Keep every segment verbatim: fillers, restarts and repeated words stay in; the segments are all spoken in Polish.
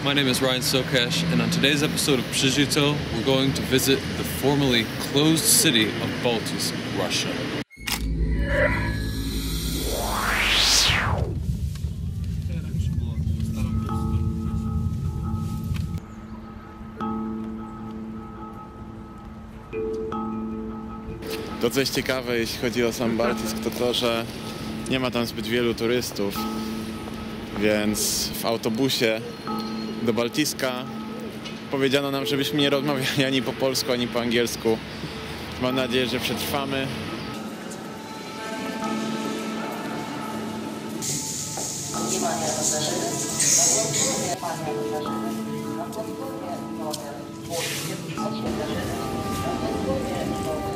my name is Ryan Sokesh, and on today's episode of Przyjaźń, we're going to visit the formerly closed city of Baltisk, Russia. To coś ciekawe, jeśli chodzi o sam Baltysk, to to, że nie ma tam zbyt wielu turystów, więc w autobusie do Baltiska powiedziano nam, żebyśmy nie rozmawiali ani po polsku, ani po angielsku. Mam nadzieję, że przetrwamy. Внимание пассажиры, на платформе пассажиры, на платформе номер восемь, пассажиры, на платформе номер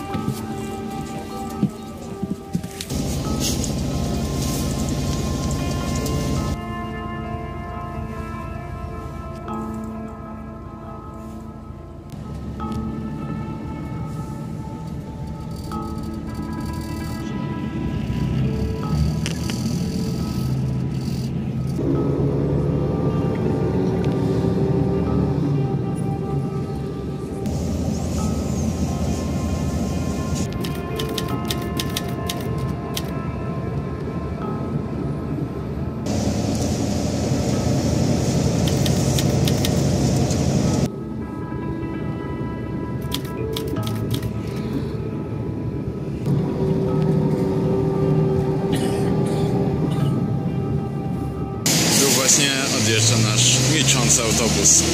Właśnie odjeżdża nasz milczący autobus.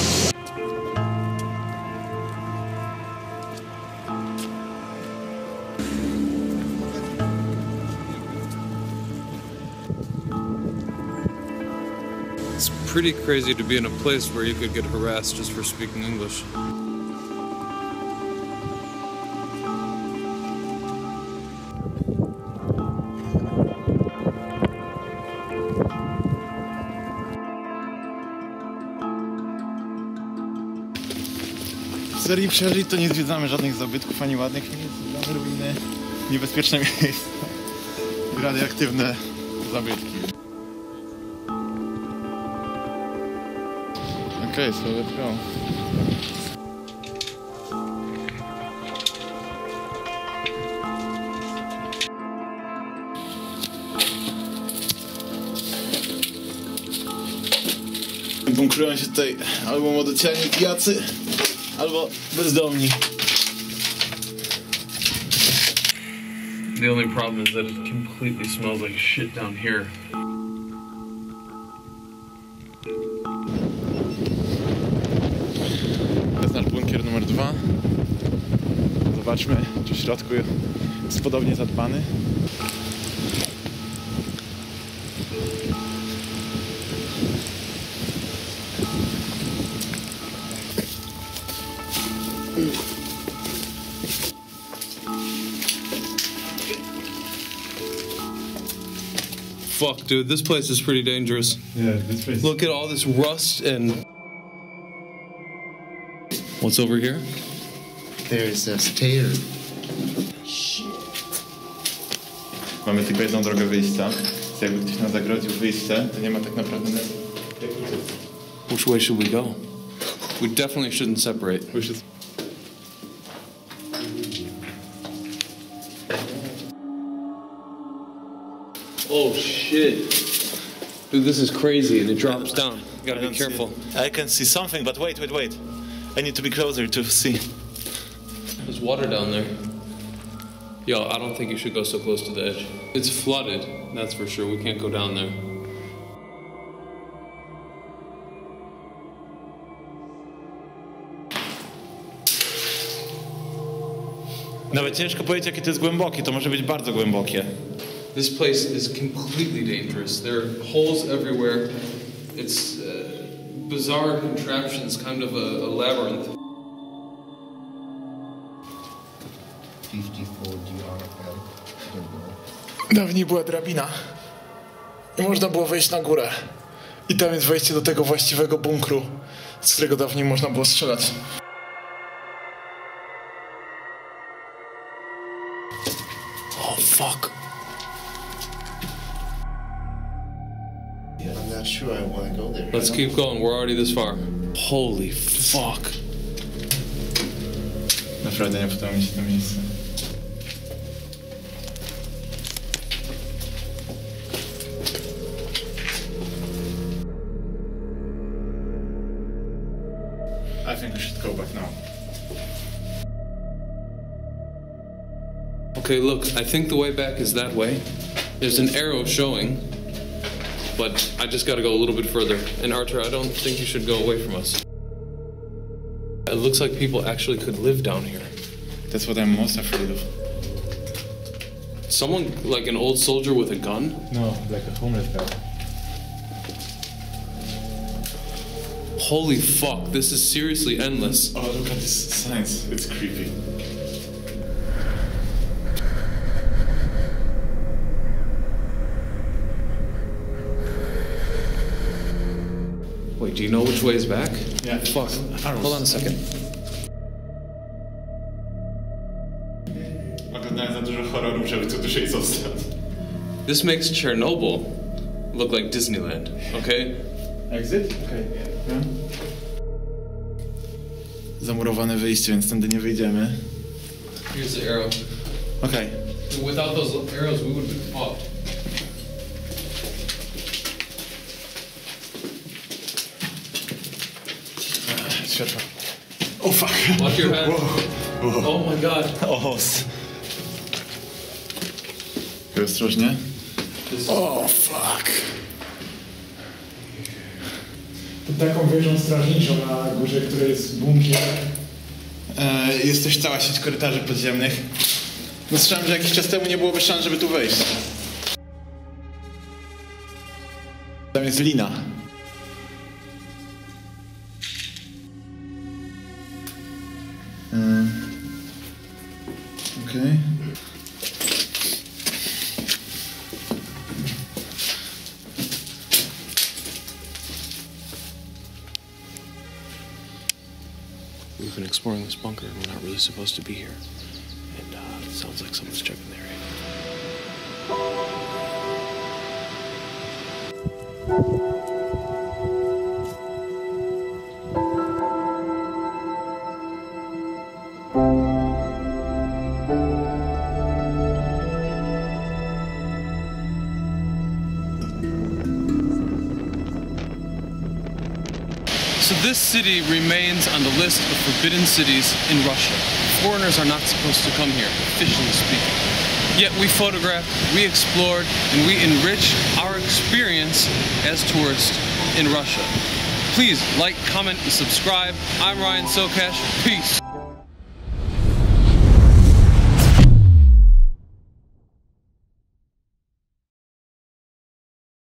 It's pretty crazy to be in a place where you could get harassed just for speaking English. W serii Przeżyć to nie zwiedzamy żadnych zabytków ani ładnych miejsc, zwiedzamy ruiny, niebezpieczne miejsca i radioaktywne zabytki. Okej, okay, so let's go. Bunkrują się tutaj albo młodociani pijacy, albo bezdomni. The only problem is that it completely smells like shit down here. To jest nasz bunkier numer dwa. Zobaczmy, czy w środku jest podobnie zadbany. Fuck, dude, this place is pretty dangerous. Yeah, this place. Look at all this rust and... What's over here? There's a stair. Mamy tylko jedną drogę wyjścia. Jakby ktoś nam zagrodził wyjście, to nie ma tak naprawdę... Which way should we go? We definitely shouldn't separate. We should... Oh shit. Dude, this is crazy and it drops down. You gotta be careful. I can see something, but wait, wait, wait. I need to be closer to see. There's water down there. Yo, I don't think you should go so close to the edge. It's flooded, that's for sure. We can't go down there. Nawet ciężko powiedzieć, jakie to jest głębokie. To może być bardzo głębokie. This place is completely dangerous. There are holes everywhere. It's uh, bizarre contraptions, kind of a, a labyrinth. fifty-four G R L. Dawniej była drabina i można było wejść na górę. I tam jest wejście do tego właściwego bunkru, z którego dawniej można było strzelać. Oh fuck. not sure I want to go there. Let's keep going. We're already this far. Holy fuck. Naprawdę nie podoba mi się to miejsce. I think we should go back now. Okay, look, I think the way back is that way. There's an arrow showing, but I just gotta go a little bit further. And Arthur, I don't think you should go away from us. It looks like people actually could live down here. That's what I'm most afraid of. Someone, like an old soldier with a gun? No, like a homeless guy. Holy fuck, this is seriously endless. Oh, look at this signs. It's creepy. Wait, do you know which way is back? Yeah. Fuck. Arrows. Hold on a second. Oglądałem za dużo horrorów, żeby tu dłużej zostać. This makes Chernobyl look like Disneyland, okay? Exit? Okej. Okay. Zamurowane wyjście, więc tędy nie wyjdziemy. Here's the arrow. Okej. Okay. Without those arrows, we would be fucked. Światło. Oh fuck. Watch your head. Wow. Wow. Oh my god. Os. Ostrożnie. Oh fuck. Taką wieżą strażniczą na górze, która jest bunkier. E, jest też cała sieć korytarzy podziemnych. No słyszałem, że jakiś czas temu nie byłoby szans, żeby tu wejść. Tam jest lina. Mm. Okej. Okay. We've been exploring this bunker and we're not really supposed to be here. And uh, it sounds like someone's checking the area. So this city remains on the list of forbidden cities in Russia. Foreigners are not supposed to come here, officially speaking. Yet we photographed, we explored, and we enriched our experience as tourists in Russia. Please like, comment, and subscribe. I'm Ryan Sokesh. Peace.